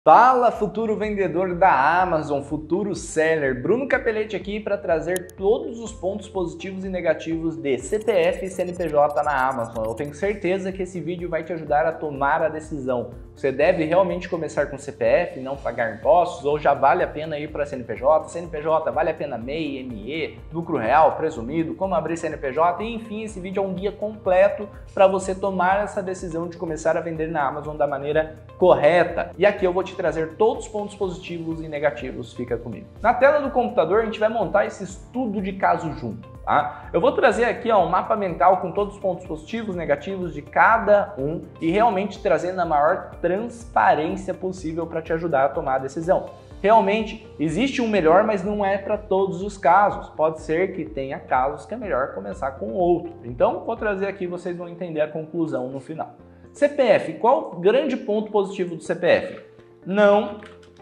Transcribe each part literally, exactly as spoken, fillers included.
Fala, futuro vendedor da Amazon, futuro seller. Bruno Capelletti aqui para trazer todos os pontos positivos e negativos de C P F e C N P J na Amazon. Eu tenho certeza que esse vídeo vai te ajudar a tomar a decisão. Você deve realmente começar com C P F, não pagar impostos, ou já vale a pena ir para C N P J? C N P J vale a pena M E I, M E, lucro real, presumido, como abrir C N P J? E enfim, esse vídeo é um guia completo para você tomar essa decisão de começar a vender na Amazon da maneira correta. E aqui eu vou te trazer todos os pontos positivos e negativos, fica comigo. Na tela do computador a gente vai montar esse estudo de caso junto, tá? Eu vou trazer aqui ó, um mapa mental com todos os pontos positivos e negativos de cada um e realmente trazer na maior transparência possível para te ajudar a tomar a decisão. Realmente existe um melhor, mas não é para todos os casos. Pode ser que tenha casos que é melhor começar com outro. Então vou trazer aqui, vocês vão entender a conclusão no final. C P F, qual o grande ponto positivo do C P F? Não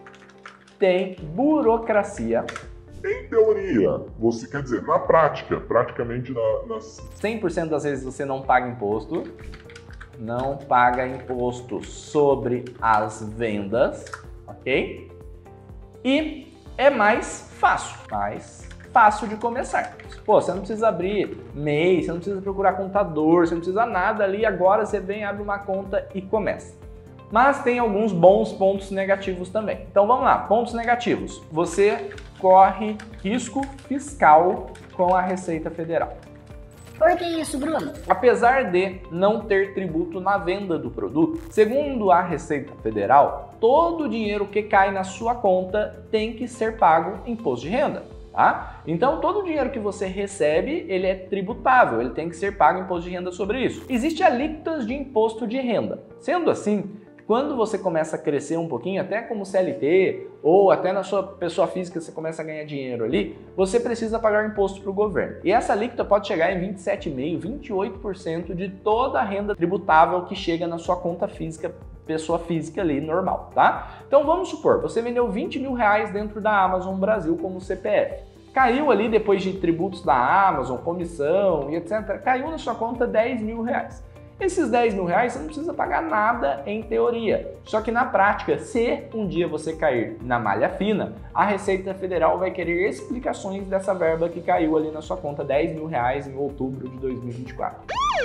tem burocracia. Em teoria, você quer dizer, na prática, praticamente na, nas... cem por cento das vezes você não paga imposto, não paga imposto sobre as vendas, ok? E é mais fácil, mais fácil de começar. Pô, você não precisa abrir M E I, você não precisa procurar contador, você não precisa nada ali, agora você vem, abre uma conta e começa. Mas tem alguns bons pontos negativos também. Então vamos lá, pontos negativos. Você corre risco fiscal com a Receita Federal. Por que isso, Bruno? Apesar de não ter tributo na venda do produto, segundo a Receita Federal, todo o dinheiro que cai na sua conta tem que ser pago imposto de renda. Tá? Então todo o dinheiro que você recebe, ele é tributável, ele tem que ser pago imposto de renda sobre isso. Existem alíquotas de imposto de renda. Sendo assim, quando você começa a crescer um pouquinho, até como C L T ou até na sua pessoa física você começa a ganhar dinheiro ali, você precisa pagar imposto para o governo. E essa alíquota pode chegar em vinte e sete vírgula cinco por cento, vinte e oito por cento de toda a renda tributável que chega na sua conta física, pessoa física ali normal, tá? Então vamos supor, você vendeu vinte mil reais dentro da Amazon Brasil como C P F. Caiu ali depois de tributos da Amazon, comissão e etcétera, caiu na sua conta dez mil reais. Esses dez mil reais você não precisa pagar nada em teoria. Só que na prática, se um dia você cair na malha fina, a Receita Federal vai querer explicações dessa verba que caiu ali na sua conta, dez mil reais em outubro de dois mil e vinte e quatro.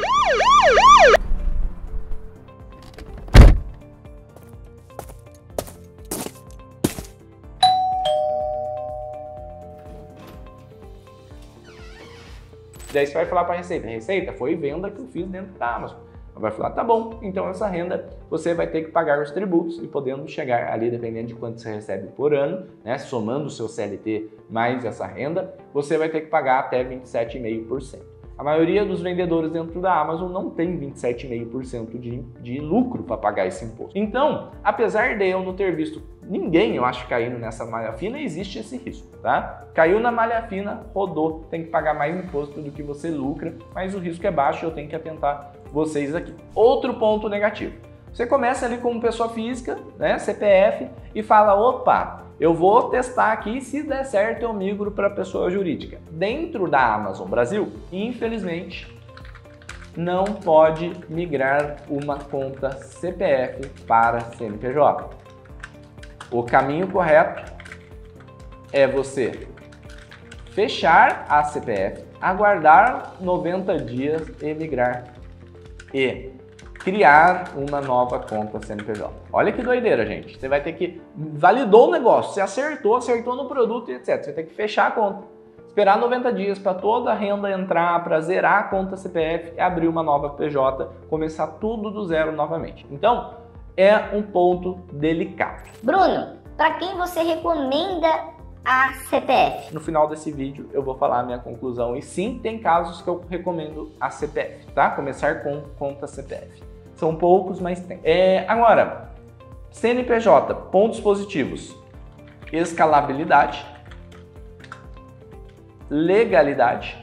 Daí você vai falar para a Receita, Receita, foi venda que eu fiz dentro da Amazon. Ela vai falar, tá bom, então essa renda você vai ter que pagar os tributos e podendo chegar ali, dependendo de quanto você recebe por ano, né, somando o seu C L T mais essa renda, você vai ter que pagar até vinte e sete vírgula cinco por cento. A maioria dos vendedores dentro da Amazon não tem vinte e sete vírgula cinco por cento de, de lucro para pagar esse imposto. Então, apesar de eu não ter visto ninguém, eu acho, caindo nessa malha fina, existe esse risco, tá? Caiu na malha fina, rodou, tem que pagar mais imposto do que você lucra, mas o risco é baixo e eu tenho que atentar vocês aqui. Outro ponto negativo. Você começa ali como pessoa física, né, C P F, e fala, opa, eu vou testar aqui, se der certo eu migro para pessoa jurídica. Dentro da Amazon Brasil, infelizmente, não pode migrar uma conta C P F para C N P J. O caminho correto é você fechar a C P F, aguardar noventa dias e migrar e criar uma nova conta C N P J. Olha que doideira, gente. Você vai ter que... Validou o negócio, você acertou, acertou no produto e etcétera. Você vai ter que fechar a conta, esperar noventa dias para toda a renda entrar, para zerar a conta C P F e abrir uma nova P J, começar tudo do zero novamente. Então, é um ponto delicado. Bruno, para quem você recomenda a C P F? No final desse vídeo eu vou falar a minha conclusão e sim, tem casos que eu recomendo a C P F, tá? Começar com conta C P F. São poucos, mas tem. É, agora, C N P J, pontos positivos. Escalabilidade, legalidade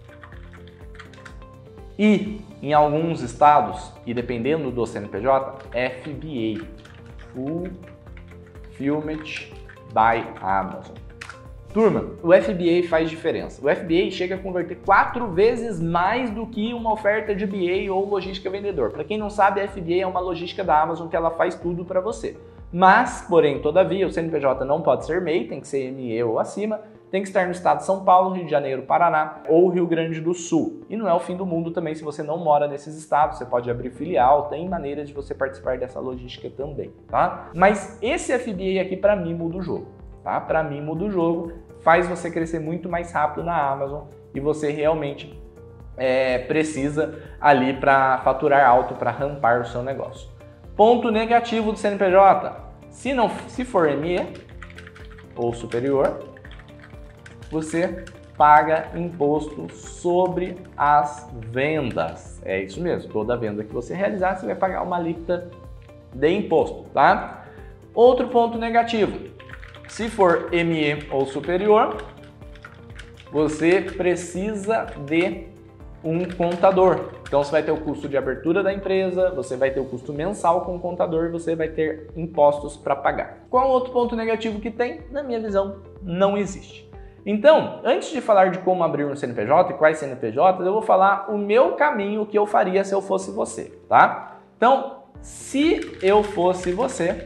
e, em alguns estados, e dependendo do C N P J, F B A, Fulfillment by Amazon. Turma, o F B A faz diferença. O F B A chega a converter quatro vezes mais do que uma oferta de B A ou logística vendedor. Para quem não sabe, a F B A é uma logística da Amazon que ela faz tudo para você. Mas, porém, todavia, o C N P J não pode ser M E I, tem que ser M E ou acima, tem que estar no estado de São Paulo, Rio de Janeiro, Paraná ou Rio Grande do Sul. E não é o fim do mundo também se você não mora nesses estados, você pode abrir filial, tem maneiras de você participar dessa logística também, tá? Mas esse F B A aqui para mim muda o jogo, tá? Para mim muda o jogo, faz você crescer muito mais rápido na Amazon e você realmente é, precisa ali para faturar alto, para rampar o seu negócio. Ponto negativo do C N P J, se, não, se for M E ou superior, você paga imposto sobre as vendas. É isso mesmo, toda venda que você realizar, você vai pagar uma alíquota de imposto, tá? Outro ponto negativo, se for M E ou superior, você precisa de um contador. Então você vai ter o custo de abertura da empresa, você vai ter o custo mensal com o contador, você vai ter impostos para pagar. Qual outro ponto negativo que tem? Na minha visão, não existe. Então, antes de falar de como abrir um C N P J e quais C N P Js, eu vou falar o meu caminho que eu faria se eu fosse você, tá? Então, se eu fosse você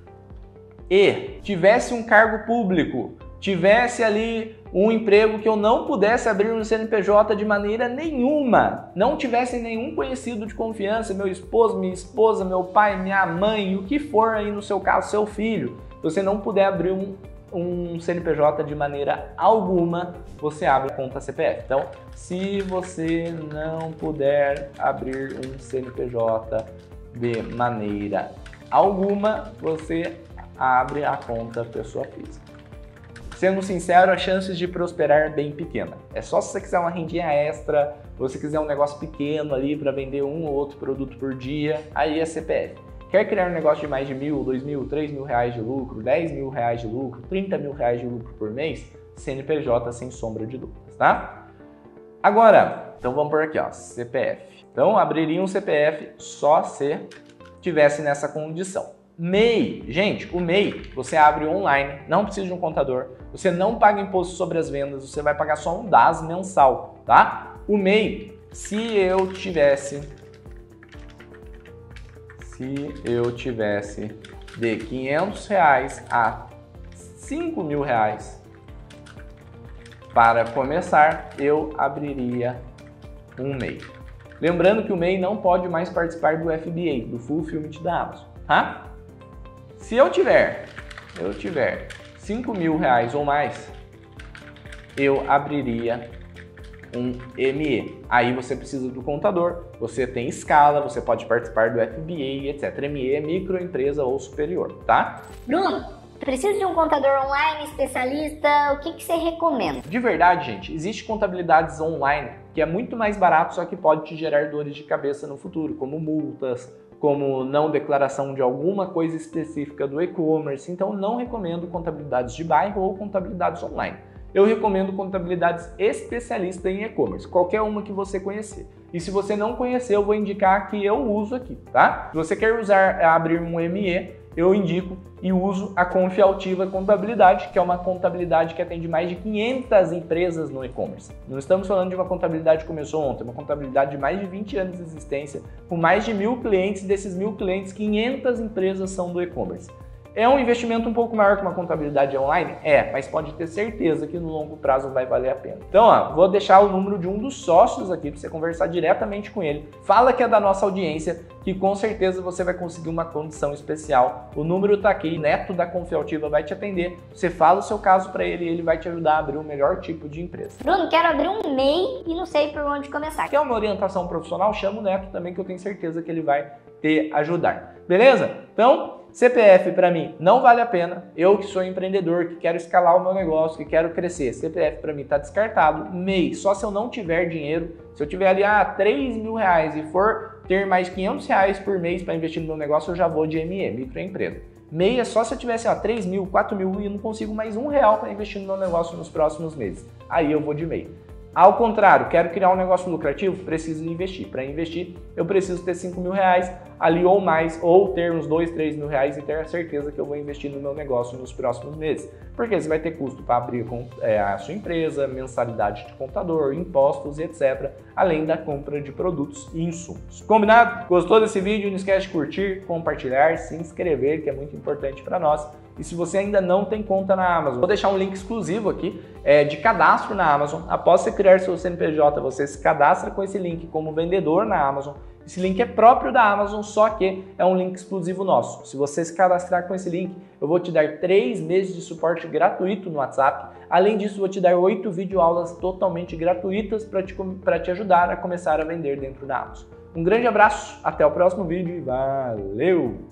e tivesse um cargo público, tivesse ali um emprego que eu não pudesse abrir um C N P J de maneira nenhuma, não tivesse nenhum conhecido de confiança, meu esposo, minha esposa, meu pai, minha mãe, o que for aí no seu caso, seu filho, você não puder abrir um um C N P J de maneira alguma, você abre a conta C P F. Então, se você não puder abrir um C N P J de maneira alguma, você abre a conta pessoa física. Sendo sincero, as chances de prosperar é bem pequena. É só se você quiser uma rendinha extra, ou se quiser um negócio pequeno ali para vender um ou outro produto por dia, aí é C P F. Quer criar um negócio de mais de mil, dois mil, três mil reais de lucro, dez mil reais de lucro, trinta mil reais de lucro por mês? C N P J sem sombra de dúvidas, tá? Agora, então vamos por aqui, ó, C P F. Então, abriria um C P F só se tivesse nessa condição. M E I, gente, o M E I você abre online, não precisa de um contador, você não paga imposto sobre as vendas, você vai pagar só um D A S mensal, tá? O M E I, se eu tivesse... Se eu tivesse de quinhentos reais a cinco mil reais para começar, eu abriria um M E I. Lembrando que o M E I não pode mais participar do F B A, do Fulfillment da Amazon, tá? Se eu tiver, eu tiver cinco mil reais ou mais, eu abriria um M E. Aí você precisa do contador, você tem escala, você pode participar do F B A, etcétera. M E é microempresa ou superior, tá? Bruno, precisa de um contador online, especialista, o que, que você recomenda? De verdade, gente, existe contabilidades online que é muito mais barato, só que pode te gerar dores de cabeça no futuro, como multas, como não declaração de alguma coisa específica do e-commerce. Então não recomendo contabilidades de bairro ou contabilidades online. Eu recomendo contabilidades especialistas em e-commerce, qualquer uma que você conhecer. E se você não conhecer, eu vou indicar que eu uso aqui, tá? Se você quer usar, abrir um M E, eu indico e uso a Confialtiva Contabilidade, que é uma contabilidade que atende mais de quinhentas empresas no e-commerce. Não estamos falando de uma contabilidade que começou ontem, é uma contabilidade de mais de vinte anos de existência, com mais de mil clientes, desses mil clientes, quinhentas empresas são do e-commerce. É um investimento um pouco maior que uma contabilidade online? É, mas pode ter certeza que no longo prazo vai valer a pena. Então, ó, vou deixar o número de um dos sócios aqui para você conversar diretamente com ele. Fala que é da nossa audiência, que com certeza você vai conseguir uma condição especial. O número tá aqui, Neto da Confialtiva vai te atender. Você fala o seu caso para ele e ele vai te ajudar a abrir o melhor tipo de empresa. Bruno, quero abrir um M E I e não sei por onde começar. Quer uma orientação profissional? Chama o Neto também, que eu tenho certeza que ele vai te ajudar. Beleza? Então, C P F para mim não vale a pena. Eu que sou empreendedor, que quero escalar o meu negócio, que quero crescer, C P F para mim está descartado. M E I, só se eu não tiver dinheiro. Se eu tiver ali ah, três mil reais e for ter mais quinhentos reais por mês para investir no meu negócio, eu já vou de M E, microempresa. M E I é só se eu tivesse ó, três mil, quatro mil e eu não consigo mais um real para investir no meu negócio nos próximos meses. Aí eu vou de M E I. Ao contrário, quero criar um negócio lucrativo? Preciso investir. Para investir, eu preciso ter cinco mil reais ali ou mais, ou ter uns dois, três mil reais e ter a certeza que eu vou investir no meu negócio nos próximos meses. Porque você vai ter custo para abrir é, a sua empresa, mensalidade de contador, impostos, etcétera. Além da compra de produtos e insumos. Combinado? Gostou desse vídeo? Não esquece de curtir, compartilhar, se inscrever, que é muito importante para nós. E se você ainda não tem conta na Amazon, vou deixar um link exclusivo aqui é, de cadastro na Amazon. Após você criar seu C N P J, você se cadastra com esse link como vendedor na Amazon. Esse link é próprio da Amazon, só que é um link exclusivo nosso. Se você se cadastrar com esse link, eu vou te dar três meses de suporte gratuito no WhatsApp. Além disso, vou te dar oito videoaulas totalmente gratuitas para te, para te ajudar a começar a vender dentro da Amazon. Um grande abraço, até o próximo vídeo e valeu!